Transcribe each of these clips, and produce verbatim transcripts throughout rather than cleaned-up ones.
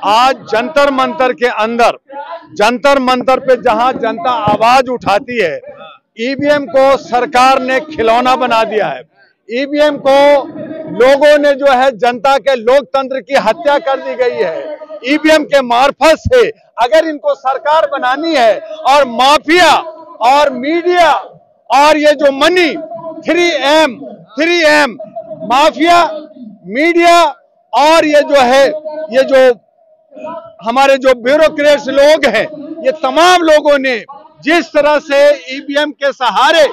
आज जंतर मंतर के अंदर, जंतर मंतर पे जहां जनता आवाज उठाती है, ईवीएम को सरकार ने खिलौना बना दिया है। ईवीएम को लोगों ने जो है जनता के लोकतंत्र की हत्या कर दी गई है। ईवीएम के मार्फत से अगर इनको सरकार बनानी है और माफिया और मीडिया और ये जो money three M three M mafia, media और ये जो है ये जो हमारे जो ब्यूरोक्रेट्स लोग हैं, ये तमाम लोगों ने जिस तरह से ईवीएम के सहारे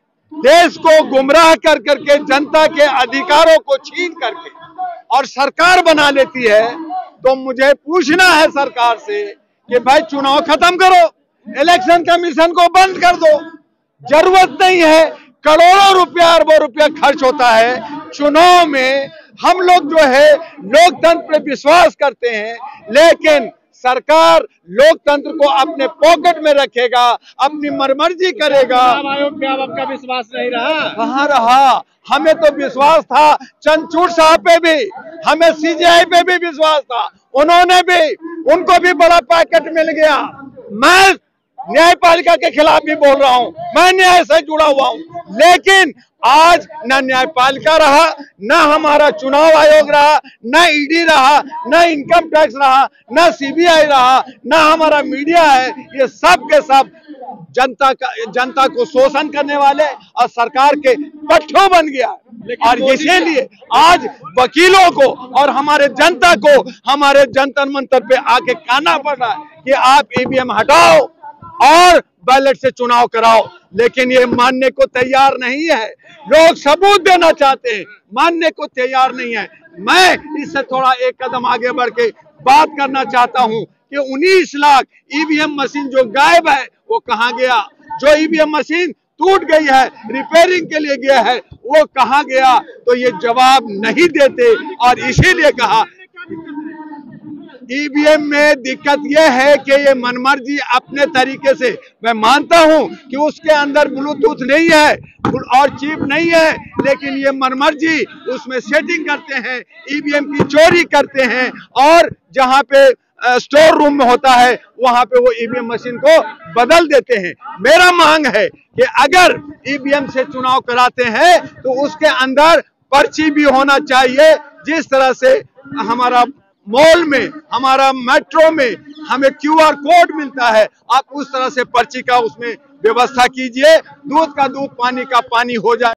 देश को गुमराह कर करके जनता के अधिकारों को छीन करके और सरकार बना लेती है, तो मुझे पूछना है सरकार से कि भाई चुनाव खत्म करो, इलेक्शन कमीशन को बंद कर दो। जरूरत नहीं है, करोड़ों रुपया अरबों रुपया खर्च होता है चुनाव में। हम लोग जो है लोकतंत्र पे विश्वास करते हैं, लेकिन सरकार लोकतंत्र को अपने पॉकेट में रखेगा, अपनी मर्जी करेगा। आयोग पे अब आपका विश्वास नहीं रहा? कहाँ रहा? हमें तो विश्वास था चंद्रचूड़ साहब पे भी, हमें सीजीआई पे भी विश्वास था, उन्होंने भी, उनको भी बड़ा पैकेट मिल गया। मैं न्यायपालिका के खिलाफ भी बोल रहा हूं, मैं न्याय से जुड़ा हुआ हूं, लेकिन आज न न्यायपालिका रहा, न हमारा चुनाव आयोग रहा, न ईडी रहा, न इनकम टैक्स रहा, न सीबीआई रहा, न हमारा मीडिया है। ये सब के सब जनता का जनता को शोषण करने वाले और सरकार के पट्टों बन गया। और इसीलिए आज वकीलों को और हमारे जनता को हमारे जंतर मंतर पे आके कहना पड़ रहा है कि आप ईवीएम हटाओ और बैलेट से चुनाव कराओ, लेकिन ये मानने को तैयार नहीं है। लोग सबूत देना चाहते हैं, मानने को तैयार नहीं है। मैं इससे थोड़ा एक कदम आगे बढ़ के बात करना चाहता हूं कि उन्नीस लाख ईवीएम मशीन जो गायब है वो कहां गया? जो ईवीएम मशीन टूट गई है, रिपेयरिंग के लिए गया है, वो कहां गया? तो ये जवाब नहीं देते। और इसीलिए कहा ईवीएम में दिक्कत यह है कि ये मनमर्जी अपने तरीके से, मैं मानता हूं कि उसके अंदर ब्लूटूथ नहीं है और चिप नहीं है, लेकिन ये मनमर्जी उसमें सेटिंग करते हैं, ईवीएम की चोरी करते हैं और जहां पे स्टोर रूम में होता है वहां पे वो ईवीएम मशीन को बदल देते हैं। मेरा मांग है कि अगर ईवीएम से चुनाव कराते हैं तो उसके अंदर पर्ची भी होना चाहिए। जिस तरह से हमारा मॉल में, हमारा मेट्रो में हमें क्यूआर कोड मिलता है, आप उस तरह से पर्ची का उसमें व्यवस्था कीजिए। दूध का दूध, पानी का पानी हो जाए।